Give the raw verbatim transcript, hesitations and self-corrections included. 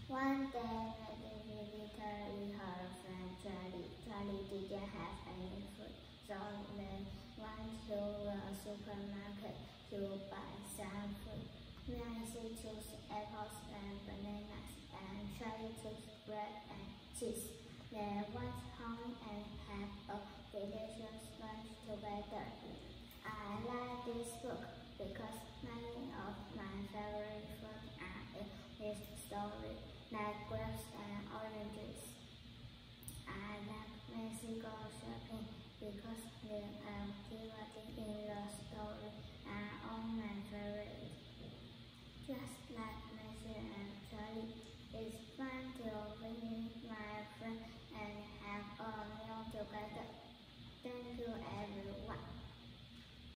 One day, Maggie visited her friend Charlie. Charlie didn't have any food, so they went to the supermarket to buy some food. Nancy chose apples and bananas, and Charlie took bread and cheese. They went home and had a delicious lunch together. I like this book because many of my favorite foods are in this story, like grapes and oranges. I like Mexico shopping because there are activities in the